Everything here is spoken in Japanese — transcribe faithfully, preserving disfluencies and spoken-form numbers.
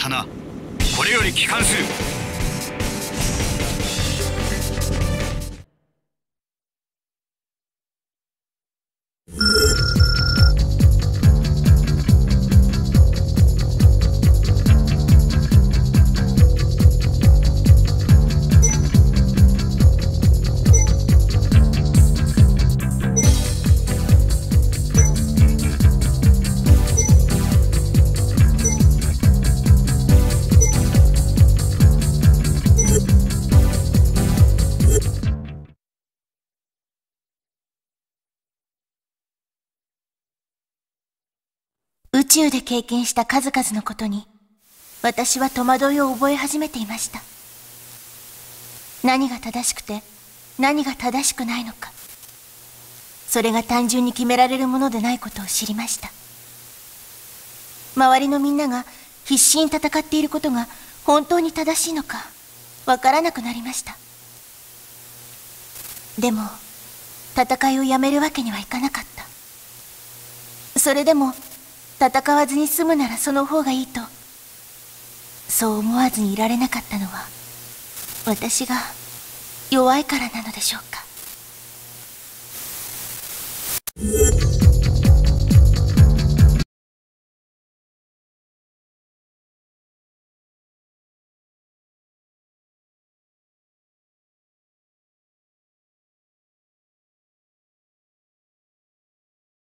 ったな。これより帰還する。 宇宙で経験した数々のことに、私は戸惑いを覚え始めていました。何が正しくて、何が正しくないのか。それが単純に決められるものでないことを知りました。周りのみんなが必死に戦っていることが本当に正しいのか、わからなくなりました。でも、戦いをやめるわけにはいかなかった。それでも、戦わずに済むならその方がいいと、そう思わずにいられなかったのは、私が弱いからなのでしょうか。